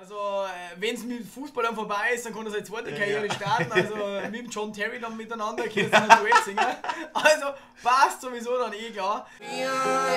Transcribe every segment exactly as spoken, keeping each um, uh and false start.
Also, wenn es mit Fußball dann vorbei ist, dann kann er seine zweite ja, Karriere ja. starten. Also, mit dem John Terry dann miteinander können sie dann ein Duett singen. Also, passt sowieso dann eh klar. We are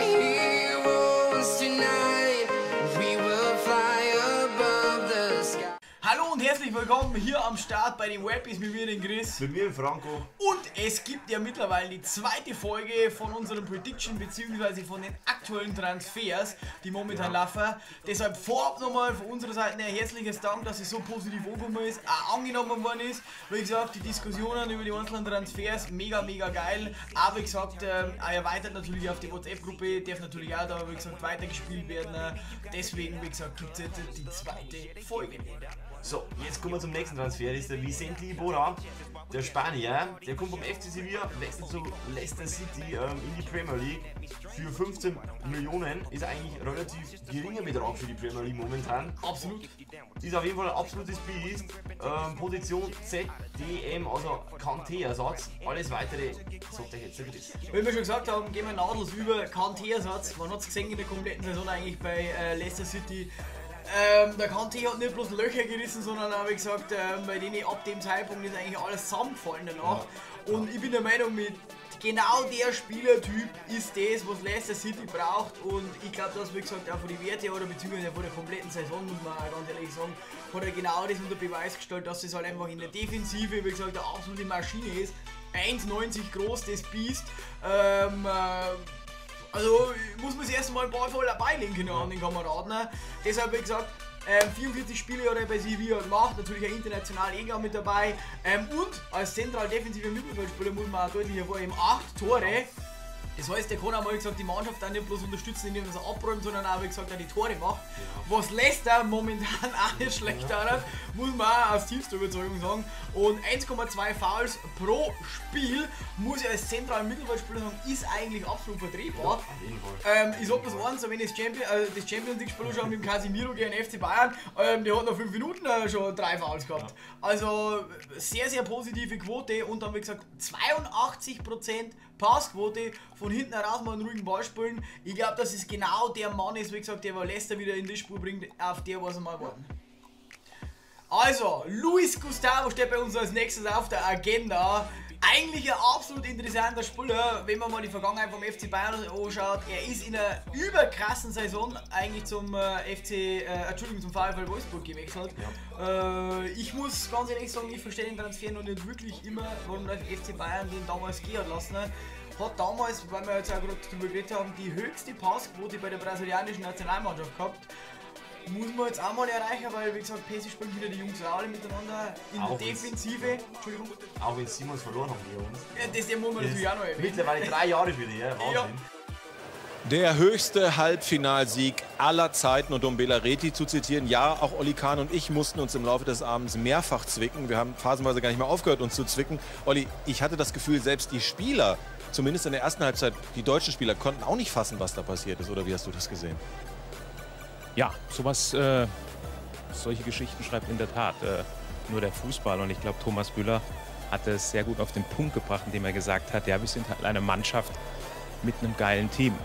heroes tonight. We will fly above the sky. Hallo und herzlich willkommen hier am Start bei den Webbies mit mir, den Chris. Mit mir, den Franco. Und es gibt ja mittlerweile die zweite Folge von unserem Prediction bzw. von den aktuellen Transfers, die momentan ja. laufen. Deshalb vorab nochmal von unserer Seite ein herzliches Dank, dass es so positiv angekommen ist, auch angenommen worden ist. Wie gesagt, die Diskussionen über die einzelnen Transfers, mega, mega geil. Aber wie gesagt, äh, erweitert natürlich auf die WhatsApp-Gruppe, darf natürlich auch da, wie gesagt, weitergespielt werden. Deswegen, wie gesagt, gibt es jetzt die zweite Folge. So, jetzt kommen wir zum nächsten Transfer. Das ist der Vicente Iborra, der Spanier. Der kommt vom F C Sevilla, wechselt zu Leicester City ähm, in die Premier League für fünfzehn Millionen. Ist eigentlich ein relativ geringer Betrag für die Premier League momentan. Absolut. Ist auf jeden Fall ein absolutes Biest. Ähm, Position Z D M, also Kanté-Ersatz. Alles weitere sagt euch jetzt der Chris. Wie wir schon gesagt haben, gehen wir nahtlos über. Kanté-Ersatz. Man hat es gesehen in der kompletten Saison eigentlich bei äh, Leicester City. Ähm, der Kanté hat nicht bloß Löcher gerissen, sondern auch, wie gesagt, ähm, bei denen ab dem Zeitpunkt ist eigentlich alles zusammengefallen danach. Ja. Und ich bin der Meinung, mit genau der Spielertyp ist das, was Leicester City braucht. Und ich glaube, dass, wie gesagt, auch von den Werten oder beziehungsweise von der kompletten Saison, muss man auch ganz ehrlich sagen, hat er genau das unter Beweis gestellt, dass es halt einfach in der Defensive, wie gesagt, eine absolute Maschine ist. eins neunzig groß, das Biest. Ähm, äh, Also muss man sich erst mal ein paar voll beilegen können an den Kameraden. Deshalb, wie gesagt, ähm, vierundvierzig Spiele hat er bei Sevilla gemacht, natürlich ein international England mit dabei. Ähm, und als zentral defensiver Mittelfeldspieler muss man auch deutlich hervorheben, acht Tore. Das heißt, der kann auch mal, wie gesagt, die Mannschaft auch nicht bloß unterstützen, indem er sie abräumt, sondern auch, wie gesagt, auch die Tore macht. Ja. Was Leicester momentan auch nicht schlecht hat, muss man auch aus tiefster Überzeugung sagen. Und eins Komma zwei Fouls pro Spiel, muss ich als zentralen Mittelfeldspieler sagen, ist eigentlich absolut vertretbar. Ja, ähm, ich sag das eins, wenn ich das Champions, äh, das Champions League Spiel schon mit dem Casemiro gegen F C Bayern, ähm, der hat nach fünf Minuten äh, schon drei Fouls gehabt. Ja. Also sehr, sehr positive Quote und dann, wie gesagt, zweiundachtzig Prozent Passquote, von hinten heraus mal einen ruhigen Ball spielen. Ich glaube, dass es genau der Mann ist, wie gesagt, der Leicester wieder in die Spur bringt, auf der was wir mal warten. Also, Luis Gustavo steht bei uns als nächstes auf der Agenda. Eigentlich ein absolut interessanter Spieler, wenn man mal die Vergangenheit vom F C Bayern anschaut. Er ist in einer überkrassen Saison eigentlich zum äh, F C, äh, Entschuldigung, zum VfL Wolfsburg gewechselt. Ja. Äh, ich muss ganz ehrlich sagen, ich verstehe den Transfer noch nicht wirklich immer, warum der F C Bayern den damals gehen hat lassen. Hat damals, weil wir jetzt auch gerade darüber geredet haben, die höchste Passquote bei der brasilianischen Nationalmannschaft gehabt. Muss man jetzt auch mal erreichen, weil, wie gesagt, P S G spielen wieder die Jungs alle miteinander in auch der Defensive. Entschuldigung. Auch wenn Simons verloren haben, die Jungs. Ja, das muss man natürlich auch noch erwähnen. Mittlerweile drei Jahre für die, ja, Wahnsinn. Ja. Der höchste Halbfinalsieg aller Zeiten, und um Bela Reti zu zitieren, ja, auch Oli Kahn und ich mussten uns im Laufe des Abends mehrfach zwicken. Wir haben phasenweise gar nicht mehr aufgehört, uns zu zwicken. Olli, ich hatte das Gefühl, selbst die Spieler, zumindest in der ersten Halbzeit, die deutschen Spieler, konnten auch nicht fassen, was da passiert ist. Oder wie hast du das gesehen? Ja, sowas, äh, solche Geschichten schreibt in der Tat äh, nur der Fußball. Und ich glaube, Thomas Müller hat es sehr gut auf den Punkt gebracht, indem er gesagt hat, ja, wir sind halt eine Mannschaft mit einem geilen Team.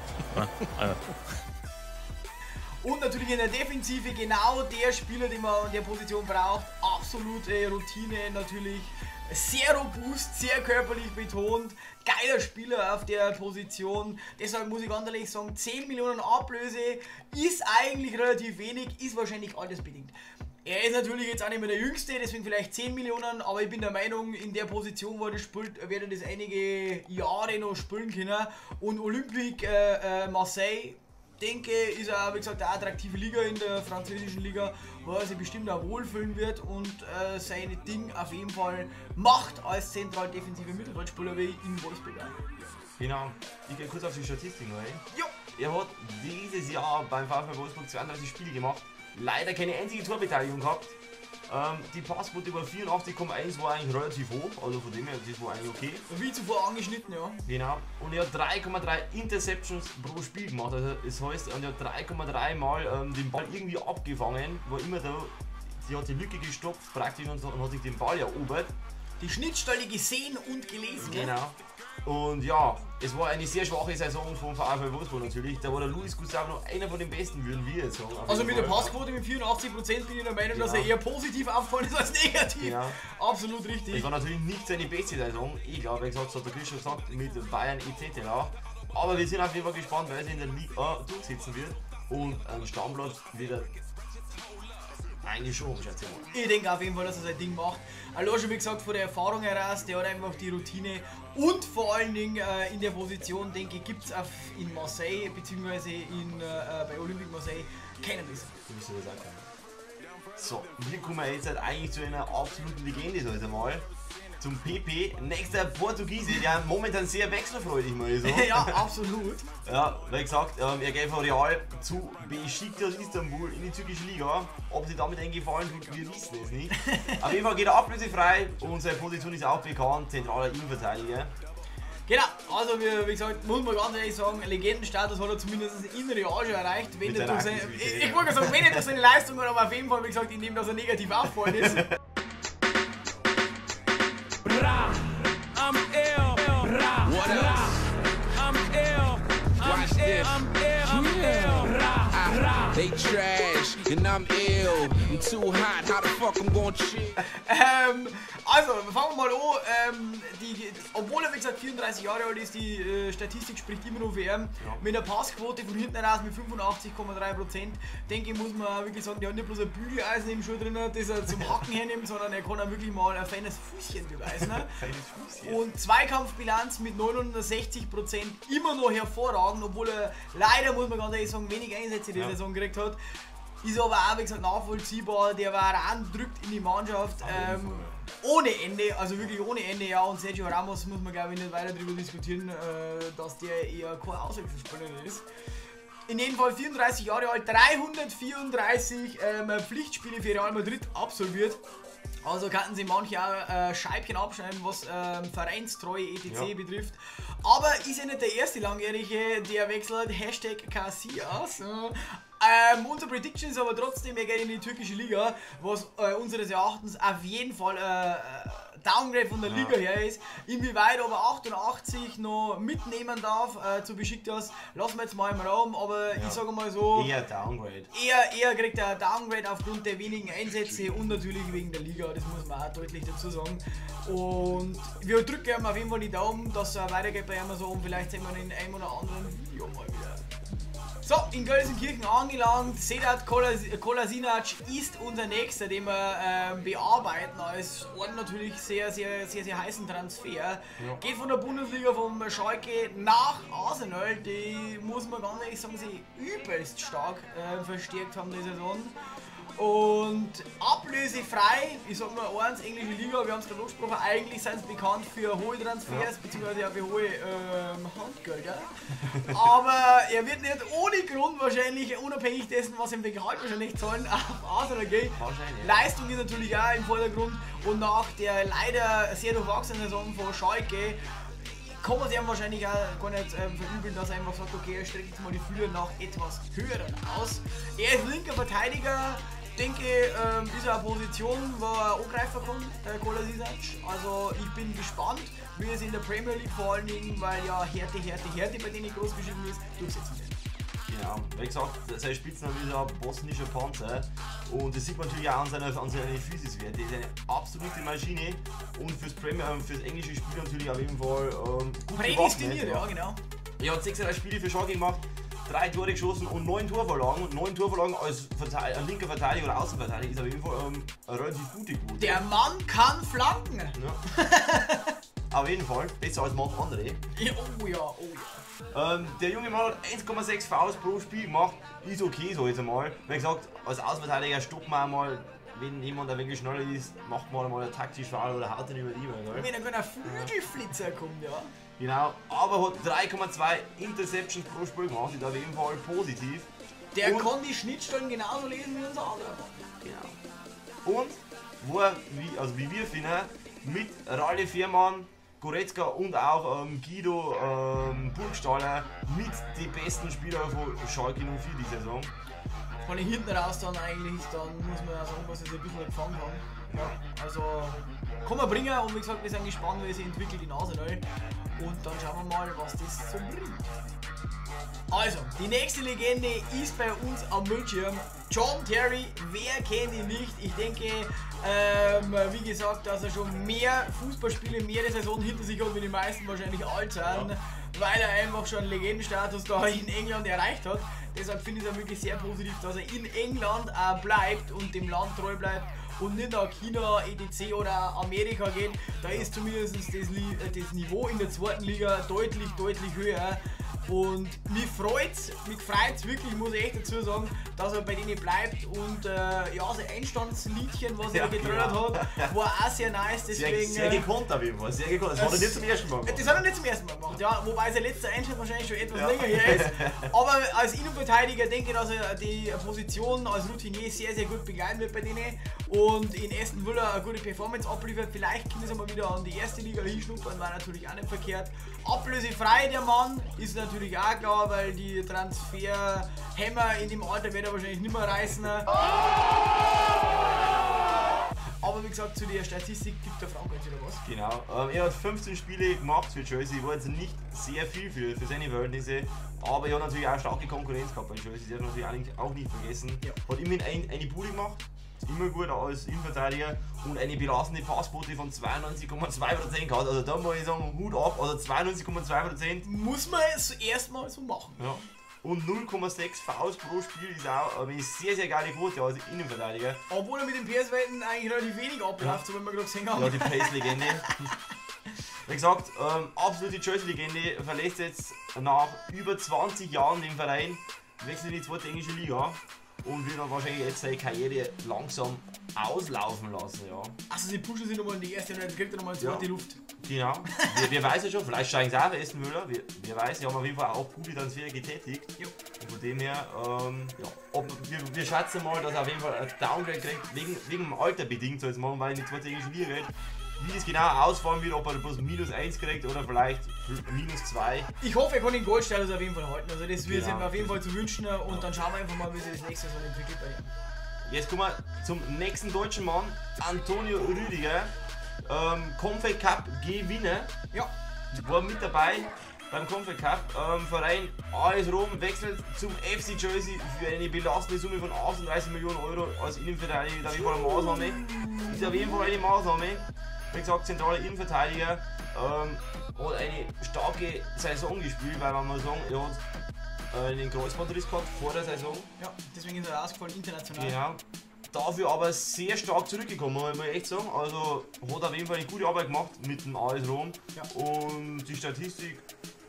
Und natürlich in der Defensive genau der Spieler, den man in der Position braucht. Absolute Routine natürlich. Sehr robust, sehr körperlich betont, geiler Spieler auf der Position. Deshalb muss ich ganz ehrlich sagen, zehn Millionen Ablöse ist eigentlich relativ wenig, ist wahrscheinlich altersbedingt. Er ist natürlich jetzt auch nicht mehr der Jüngste, deswegen vielleicht zehn Millionen, aber ich bin der Meinung, in der Position, wo er das spielt, wird er das einige Jahre noch spielen können. Und Olympique äh, äh, Marseille, denke, ist auch, wie gesagt, eine attraktive Liga in der französischen Liga, wo er sich bestimmt auch wohlfühlen wird und äh, seine Ding auf jeden Fall macht als zentral defensive Mittelfeldspieler wie in Wolfsburg. Genau, ich gehe kurz auf die Statistiken rein. Jo. Er hat dieses Jahr beim VfL Wolfsburg zweiunddreißig Spiele gemacht, leider keine einzige Torbeteiligung gehabt. Ähm, die Passquote über vierundachtzig Komma eins war eigentlich relativ hoch, also von dem her, das war eigentlich okay. Wie zuvor angeschnitten, ja. Genau, und er hat drei Komma drei Interceptions pro Spiel gemacht, also das heißt, er hat drei Komma drei Mal ähm, den Ball irgendwie abgefangen, war immer da, sie hat die Lücke gestopft praktisch und, und hat sich den Ball erobert. die Schnittstelle gesehen und gelesen. Genau. Und ja, es war eine sehr schwache Saison vom VfL Wolfsburg natürlich. Da war der Luis Gustavo noch einer von den besten, würden wir jetzt sagen. Also mit der Passquote mit vierundachtzig Prozent bin ich der Meinung, genau. dass er eher positiv auffallen ist als negativ. Genau. Absolut richtig. Es war natürlich nicht seine beste Saison. Ich glaube, wie gesagt, das hat der Chris schon gesagt, mit Bayern et cetera. Aber wir sind auf jeden Fall gespannt, weil er in der Liga durchsetzen wird. Und ein Stammplatz wieder eigentlich schon, schätze ich mal. Ich denke auf jeden Fall, dass er sein Ding macht. Also schon wie gesagt, von der Erfahrung heraus, der hat einfach die Routine und vor allen Dingen äh, in der Position, denke ich, gibt es in Marseille bzw. In, äh, bei Olympique Marseille keinen besser. So, wir kommen jetzt halt eigentlich zu einer absoluten Legende, so einmal. Zum P P, nächster Portugiese, der momentan sehr wechselfreudig, muss ich sagen. Ja, absolut. Ja, wie gesagt, ähm, er geht von Real zu Besiktas Istanbul in die türkische Liga. Ob sie damit eingefallen tut, wir wissen es nicht. Auf jeden Fall geht er ablösefrei und seine Position ist auch bekannt, zentraler Innenverteidiger. Genau, also wie, wie gesagt, muss man ganz ehrlich sagen, Legendenstatus hat er zumindest in Real schon erreicht. Wenn er durch seine, ich ich wollte sagen, wenn nicht durch seine Leistungen, aber auf jeden Fall, wie gesagt, indem dass er negativ auffallen ist. They trash and I'm ill. I'm too hot. How the fuck I'm gonna chill? Ähm, also, fangen wir mal an. Ähm, die, die, obwohl er wie gesagt vierunddreißig Jahre alt ist, die äh, Statistik spricht immer noch für ihn. Ja. Mit einer Passquote von hinten raus mit fünfundachtzig Komma drei Prozent. Denke ich, muss man wirklich sagen, der hat nicht bloß ein Bügeleisen im Schuh drin, das er zum Hacken hernimmt, sondern er kann auch wirklich mal ein feines Füßchen beweisen. Feines Füßchen. Und Zweikampfbilanz mit neunundsechzig Prozent immer noch hervorragend, obwohl er leider, muss man ganz ehrlich sagen, wenig Einsätze in der ja. Saison gekriegt hat. Ist aber auch, wie gesagt, nachvollziehbar. Der Varan drückt in die Mannschaft ähm, ohne Ende, also wirklich ohne Ende, ja. Und Sergio Ramos muss man, glaube ich, nicht weiter darüber diskutieren, äh, dass der eher kein Auswechselspieler ist. In jedem Fall vierunddreißig Jahre alt, dreihundertvierunddreißig ähm, Pflichtspiele für Real Madrid absolviert. Also könnten sie manche auch äh, Scheibchen abschneiden, was ähm, Vereinstreue et cetera ja. betrifft. Aber ist ja nicht der erste Langjährige, der wechselt. Hashtag Casillas. Ähm, unser Prediction ist aber trotzdem, er geht in die türkische Liga, was äh, unseres Erachtens auf jeden Fall äh, Downgrade von der Liga ja. her ist. Inwieweit aber achtundachtzig noch mitnehmen darf äh, zu Besiktas, lassen wir jetzt mal im Raum, aber ja. ich sage mal so... Eher Downgrade. Eher, eher kriegt er Downgrade aufgrund der wenigen Einsätze und natürlich wegen der Liga, das muss man auch deutlich dazu sagen. Und wir drücken ihm auf jeden Fall die Daumen, dass er weitergeht bei Amazon und vielleicht sehen wir ihn in einem oder anderen Video mal wieder. So, in Gelsenkirchen angelangt, Sedat Kolasinac ist unser nächster, den wir ähm, bearbeiten als einen natürlich sehr, sehr, sehr, sehr heißen Transfer. Ja. Geht von der Bundesliga vom Schalke nach Arsenal, die muss man ganz ehrlich sagen, sie übelst stark äh, verstärkt haben die Saison. Und ablösefrei, ich sag nur eins, englische Liga, wir haben es gerade angesprochen, eigentlich sind sie bekannt für hohe Transfers, ja. beziehungsweise auch für hohe ähm, Handgelder. Aber er wird nicht ohne Grund wahrscheinlich, unabhängig dessen, was ihm der Gehalt wahrscheinlich zahlen, auf Arsenal geht. Leistung ist natürlich auch im Vordergrund und nach der leider sehr durchwachsenen Saison von Schalke kann man sich ihm wahrscheinlich auch gar nicht ähm, verübeln, dass er einfach sagt, okay, er streckt jetzt mal die Fühler nach etwas höheren aus. Er ist linker Verteidiger. Ich denke, ähm, ist er eine Position, wo er angreifen kann, der Kolasinac. Also ich bin gespannt, wie es in der Premier League vor allen Dingen, weil ja Härte, Härte, Härte bei denen groß geschrieben ist, durchsetzen wird. Genau, wie gesagt, sein Spitzname ist ein bosnischer Panzer und das sieht man natürlich auch an seiner, an seiner Physiswert. Der ist eine absolute Maschine und fürs Premier, äh, fürs englische Spiel natürlich auf jeden Fall ähm, gut prädestiniert, ja genau. Er hat sechsunddreißig Spiele für Schalke gemacht, drei Tore geschossen und neun Torvorlagen. Und neun Torvorlagen als Verteid ein linker Verteidiger oder Außenverteidiger ist auf jeden Fall ähm, eine relativ gute Quote. Der Mann kann flanken! Ja. Auf jeden Fall, besser als manche andere. Ja, oh ja, oh ja. Ähm, der junge Mann hat eins Komma sechs Fouls pro Spiel gemacht, ist okay so jetzt einmal. Wie gesagt, als Außenverteidiger stoppt man einmal, wenn jemand ein wenig schneller ist, macht man einmal einen taktisch Foul oder haut ihn über die. Gell? Wenn er ein Flügelflitzer kommt, ja. Genau, aber hat drei Komma zwei Interceptions pro Spiel gemacht, ist auf jeden Fall positiv. Der und kann die Schnittstellen genauso lesen wie unser anderer Mann. Genau. Und war, wie, also wie wir finden, mit Ralle Fährmann, Goretzka und auch ähm, Guido ähm, Burgstaller mit die besten Spieler von Schalke null vier die Saison. Vor allem hinten raus dann eigentlich, dann muss man ja sagen, was sie ein bisschen gefangen haben. Ja, also kann man bringen und wie gesagt, wir sind gespannt, wie sich entwickelt in Arsenal. Und dann schauen wir mal, was das so bringt. Also, die nächste Legende ist bei uns am Bildschirm. John Terry, wer kennt ihn nicht? Ich denke, ähm, wie gesagt, dass er schon mehr Fußballspiele, mehrere Saisonen hinter sich hat, wie die meisten wahrscheinlich alt sind, ja. Weil er einfach schon einen Legendenstatus da in England erreicht hat. Deshalb finde ich es auch wirklich sehr positiv, dass er in England auch bleibt und dem Land treu bleibt und nicht nach China, et cetera oder Amerika geht. Da ist zumindest das, das Niveau in der zweiten Liga deutlich, deutlich höher. Und mich freut's, mich freut's wirklich, muss ich echt dazu sagen, dass er bei denen bleibt und äh, ja, sein Einstandsliedchen, was ja, er getrödert genau. hat, war auch sehr nice, deswegen... Sehr, sehr gekonnt auf jeden Fall, sehr gekonnt, das hat er nicht zum ersten Mal gemacht. Das hat er nicht zum ersten Mal gemacht, ja, wobei sein letzter Einstand wahrscheinlich schon etwas ja. länger her ist. Aber als Innenverteidiger denke ich, dass er die Position als Routinier sehr, sehr gut begleiten wird bei denen und in Aston Villa eine gute Performance abliefert. Vielleicht können sie mal wieder an die erste Liga hinschnuppern, war natürlich auch nicht verkehrt. Ablösefrei der Mann, ist natürlich auch klar, weil die Transferhämmer in dem Alter wird er wahrscheinlich nicht mehr reißen. Aber wie gesagt, zu der Statistik gibt der Frank jetzt wieder was. Genau, ähm, er hat fünfzehn Spiele gemacht für Chelsea, war jetzt nicht sehr viel für, für seine Verhältnisse, aber er hat natürlich auch starke Konkurrenz gehabt bei Chelsea, das darf man natürlich auch nicht vergessen. Ja. Hat immerhin ein, eine Bude gemacht, ist immer gut als Innenverteidiger und eine belastende Passquote von zweiundneunzig Komma zwei Prozent gehabt, also da muss ich sagen, Hut ab, also zweiundneunzig Komma zwei Prozent. Muss man es erstmal so machen. Ja. Und null Komma sechs Fouls pro Spiel ist auch eine sehr, sehr geile Quote als Innenverteidiger. Obwohl er mit den P S-Werten eigentlich relativ wenig abläuft, ja. so wie wir gerade gesehen haben. Ja, die Pace-Legende. Wie gesagt, ähm, absolute Chelsea-Legende, verlässt jetzt nach über zwanzig Jahren den Verein, wechselt in die zweite englische Liga und will dann wahrscheinlich jetzt seine Karriere langsam auslaufen lassen. Ja. Also sie pushen sich nochmal in die erste und dann kriegt er nochmal in die zweite ja. Luft. Genau, wir, wir weiß ja schon, vielleicht steigen sie auch bei Aston Villa, wir, wir weiß, sie haben auf jeden Fall auch gute Transfers getätigt. Jo. Und von dem her, ähm, ja, ob, wir, wir schätzen mal, dass er auf jeden Fall ein Downgrade kriegt, wegen, wegen dem Alter bedingt, so jetzt machen, weil er in die zweite englische Liga geht. Wie das genau ausfallen wird, ob er bloß minus eins kriegt oder vielleicht minus zwei. Ich hoffe, er kann den Goldstatus auf jeden Fall halten, also das wird genau. ihm auf jeden Fall zu wünschen und ja. dann schauen wir einfach mal, wie sich das nächste Saison entwickelt bei ihm. Jetzt kommen wir zum nächsten deutschen Mann, Antonio Rüdiger. Ähm, Confed Cup Gewinner. Ja. War mit dabei beim Confed Cup. Ähm, Verein A S Rom wechselt zum F C Chelsea für eine belastende Summe von achtunddreißig Millionen Euro als Innenverteidiger. Auf jeden Fall eine Maßnahme. Ist auf jeden Fall eine Maßnahme. Wie gesagt, zentraler Innenverteidiger. Ähm, hat eine starke Saison gespielt, weil man muss sagen, er hat einen Kreuzbandriss gehabt vor der Saison. Ja, deswegen ist er ausgefallen international. Genau. Dafür aber sehr stark zurückgekommen, muss ich echt sagen. Also hat auf jeden Fall eine gute Arbeit gemacht mit dem A S Rom. Ja. Und die Statistik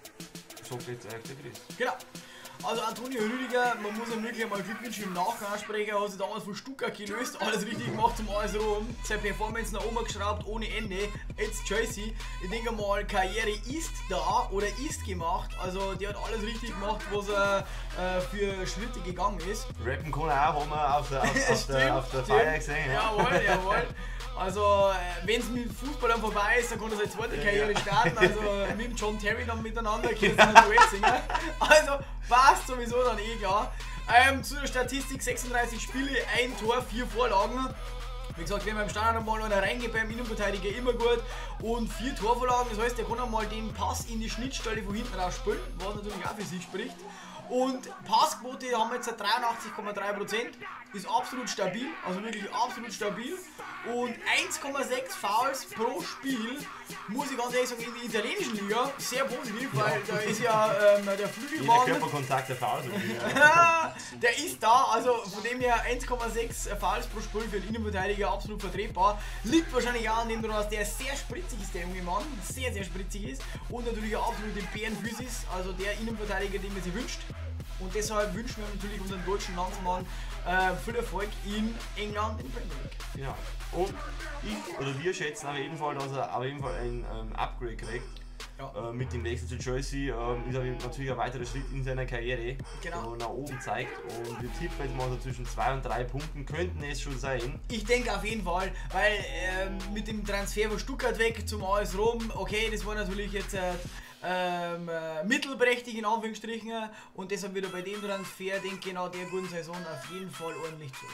sagt jetzt echt der Chris. Genau. Also Antonio Rüdiger, man muss ihm wirklich einmal Glückwunsch im Nachgang aussprechen, hat sich damals von Stuttgart gelöst, alles richtig gemacht zum A S Rom, seine Performance nach oben geschraubt ohne Ende, jetzt Chelsea. Ich denke mal, Karriere ist da oder ist gemacht, also der hat alles richtig gemacht, was er äh, für Schritte gegangen ist. Rappen kann er auch, haben wir auf der, auf, auf stimmt, der, auf der Feier gesehen. Ja. Jawohl, jawohl. Also, äh, wenn es mit Fußball dann vorbei ist, dann kann er seine zweite Karriere starten. Also, mit dem John Terry dann miteinander können sie ein Duett singen. Also, passt sowieso dann eh klar. Ähm, zu der Statistik: sechsunddreißig Spiele, ein Tor, vier Vorlagen. Wie gesagt, wenn man im Standard mal einer reingeht beim Innenverteidiger, immer gut. Und vier Torvorlagen, das heißt, der kann einmal den Pass in die Schnittstelle von hinten raus spielen, was natürlich auch für sich spricht. Und Passquote haben wir jetzt dreiundachtzig Komma drei Prozent, ist absolut stabil, also wirklich absolut stabil. Und eins Komma sechs Fouls pro Spiel, muss ich ganz ehrlich sagen, in der italienischen Liga sehr positiv, weil da ist ja ähm, der Flügelmann. Jeder Körperkontakt der Fouls. Der ist da, also von dem her eins Komma sechs Fouls pro Spiel für den Innenverteidiger absolut vertretbar. Liegt wahrscheinlich auch an dem, dass der sehr spritzig ist, der junge Mann, sehr sehr spritzig ist und natürlich auch absolut den Bärenphysis, also der Innenverteidiger, den man sich wünscht. Und deshalb wünschen wir natürlich unseren deutschen Landsmann äh, viel Erfolg in England in der Premier League. Genau. Und ich oder wir schätzen auf jeden Fall, dass er auf jeden Fall ein ähm, Upgrade kriegt. Ja. Äh, mit dem Wechsel zu Chelsea ähm, ist er natürlich ein weiterer Schritt in seiner Karriere, genau. der nach oben zeigt. Und wir tippen jetzt mal so zwischen zwei und drei Punkten könnten es schon sein. Ich denke auf jeden Fall, weil ähm, mit dem Transfer von Stuttgart weg zum A S Rom, okay, das war natürlich jetzt äh, ähm, äh, mittelprächtig in Anführungsstrichen und deshalb wird er bei dem Transfer, denke ich, nach der guten Saison auf jeden Fall ordentlich zu.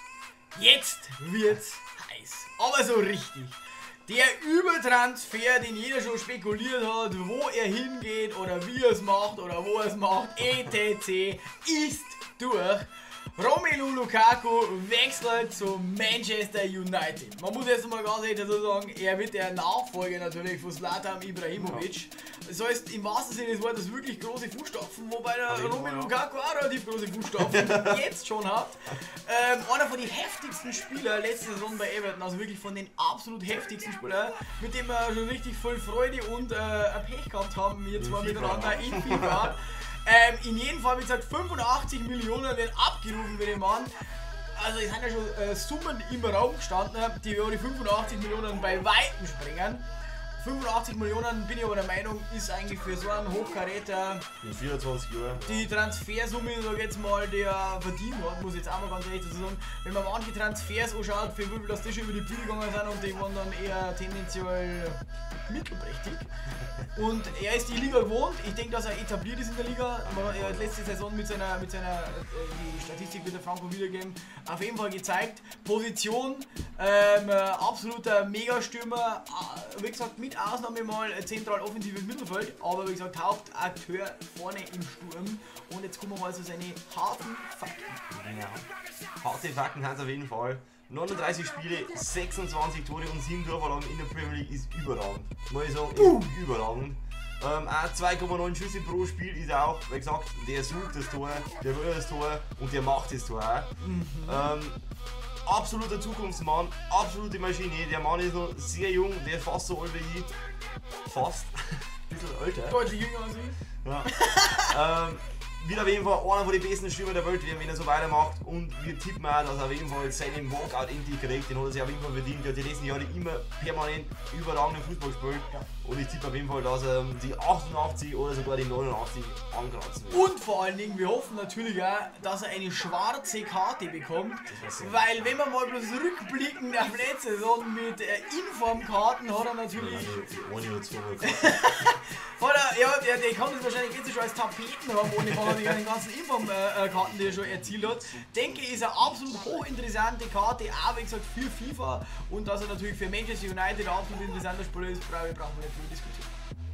Jetzt wird's heiß, aber so richtig. Der Übertransfer, den jeder schon spekuliert hat, wo er hingeht oder wie er es macht oder wo er es macht, et cetera, ist durch. Romelu Lukaku wechselt zu Manchester United. Man muss jetzt mal ganz ehrlich dazu sagen, er wird der Nachfolger natürlich von Zlatan Ibrahimovic. Das heißt, im wahrsten Sinne des Wortes wirklich große Fußstapfen, wobei der Romelu Lukaku auch relativ große Fußstapfen jetzt schon hat. Ähm, einer von den heftigsten Spielern letzte Saison bei Everton, also wirklich von den absolut heftigsten Spielern, mit dem wir schon richtig viel Freude und äh, Pech gehabt haben, wir zwar miteinander in FIFA. Ähm, in jedem Fall, wie gesagt, fünfundachtzig Millionen werden abgerufen für den Mann. Also es sind ja schon äh, Summen im Raum gestanden, die über die fünfundachtzig Millionen bei Weitem springen. fünfundachtzig Millionen, bin ich aber der Meinung, ist eigentlich für so einen Hochkaräter in vierundzwanzig Jahren die Transfersumme, sag ich jetzt mal, der verdient hat, muss ich jetzt auch mal ganz ehrlich dazu sagen. Wenn man manche Transfers anschaut, für wie viel das die schon über die Bühne gegangen sind und die waren dann eher tendenziell mittelprächtig. Und er ist die Liga gewohnt, ich denke, dass er etabliert ist in der Liga. Er hat letzte Saison mit seiner, mit seiner die Statistik wird der Franco wiedergeben, auf jeden Fall gezeigt. Position, ähm, absoluter Megastürmer, wie gesagt, mit Ausnahme mal zentral offensives Mittelfeld, aber wie gesagt, Hauptakteur vorne im Sturm. Und jetzt kommen wir mal zu seinen harten Fakten. Genau. Harte Fakten haben es auf jeden Fall. neununddreißig Spiele, sechsundzwanzig Tore und sieben Torvorlagen in der Premier League ist überragend. Muss ich sagen, uh. ist überragend. Ähm, auch zwei Komma neun Schüsse pro Spiel ist auch, wie gesagt, der sucht das Tor, der will das Tor und der macht das Tor auch. Mhm. Ähm, absoluter Zukunftsmann, absolute Maschine. Der Mann ist noch sehr jung, der ist fast so alt wie ich. Fast. Ein bisschen älter. Deutlich jünger als ich. Ja. ähm, wird auf jeden Fall einer von den besten Stürmer der Welt werden, wenn er so weitermacht. Und wir tippen auch, dass er auf jeden Fall seinen Walkout endlich kriegt. Den hat er sich auf jeden Fall verdient. Er hat die letzten Jahre immer permanent überragenden Fußball gespielt. Ja. Und ich tippe auf jeden Fall, dass er die achtundachtzig oder sogar die neunundachtzig ankratzen wird. Und vor allen Dingen, wir hoffen natürlich auch, dass er eine schwarze Karte bekommt. Weil wenn man mal bloß rückblickend auf letzte Saison mit äh, Informkarten hat er natürlich... Ohne oder zwei Hat er, ja, der, der kann das wahrscheinlich jetzt schon als Tapeten haben, ohne man hat die ganzen Informkarten, die er schon erzielt hat. Denke ich, ist eine absolut hochinteressante Karte, auch wie gesagt für FIFA. Und dass er natürlich für Manchester United ein absolut interessanter Spieler ist, brauchen wir nicht viel diskutieren.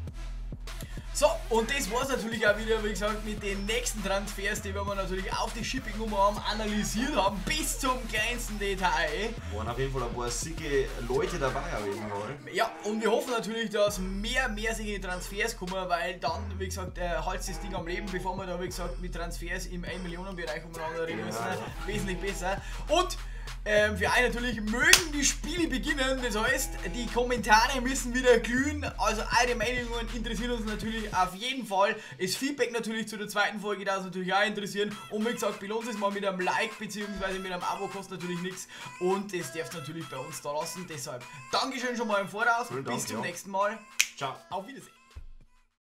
So, und das war es natürlich auch wieder, wie gesagt, mit den nächsten Transfers, die wir natürlich auf die Shipping-Nummer haben, analysiert haben, bis zum kleinsten Detail. Waren auf jeden Fall ein paar sicke Leute dabei auf jeden Fall. Ja, und wir hoffen natürlich, dass mehr, mehr sicke Transfers kommen, weil dann, wie gesagt, äh, haltet das Ding am Leben, bevor wir da, wie gesagt, mit Transfers im ein Millionen Bereich umeinander reden müssen. Ja. Wesentlich besser. Und Ähm, für einen natürlich mögen die Spiele beginnen, das heißt, die Kommentare müssen wieder glühen, also eure Meinungen interessieren uns natürlich auf jeden Fall. Das Feedback natürlich zu der zweiten Folge darf uns natürlich auch interessieren und wie gesagt, belohnt es mal mit einem Like bzw. mit einem Abo, kostet natürlich nichts und das dürft ihr natürlich bei uns da lassen, deshalb Dankeschön schon mal im Voraus, Vielen bis Dank, zum ja. nächsten Mal, Ciao, auf Wiedersehen.